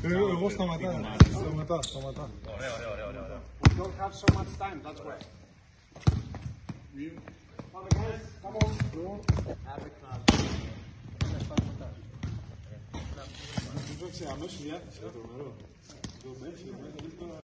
Εγώ σταματάω. Σταματά. Ωραία. We don't have so much time, that's why. Πάμε guys, come on. Αμέσως διάθεση, τρομερό.